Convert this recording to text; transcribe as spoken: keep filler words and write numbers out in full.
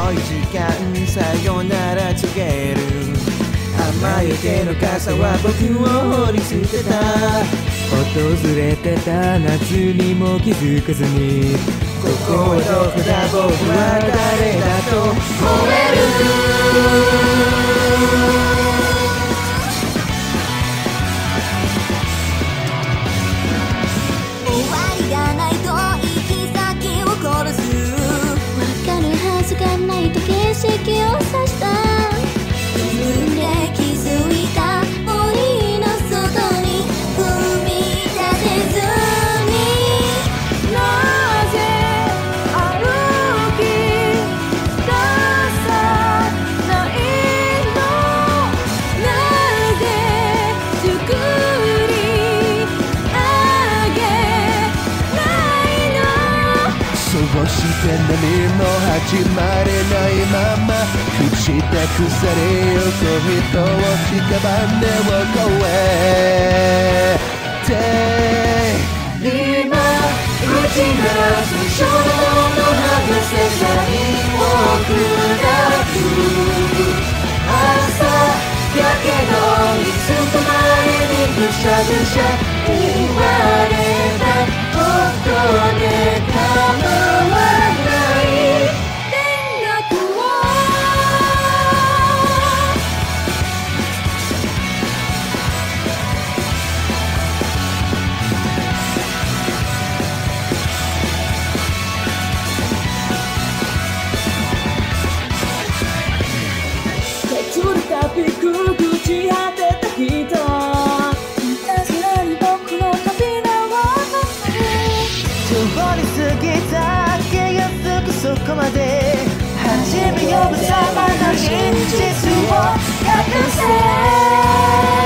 い時間さよなら告げる。雨よけの傘は僕を掘り捨てた。訪れてた夏にも気づかずに、ここはどこだ僕は誰だと吠える。 終わりがないと行き先を殺す。わかるはずがないと景色を指した。自分で気づいた檻の外に踏み立てずに、なぜ歩き出さないの。なぜ作り上げないの。 そうして何も始まれないまま朽ちた腐れゆく人を屍を越えて、今打ち鳴らす衝動の外せないを砕く。朝やけどに包まれにぐしゃぐしゃ言われたことで構わない連絡を手取るたびく朽ち果てた人、いたずらに僕の扉を閉める。 通り過ぎた気がつくそこまで初め呼ぶ様の真実を隠せ。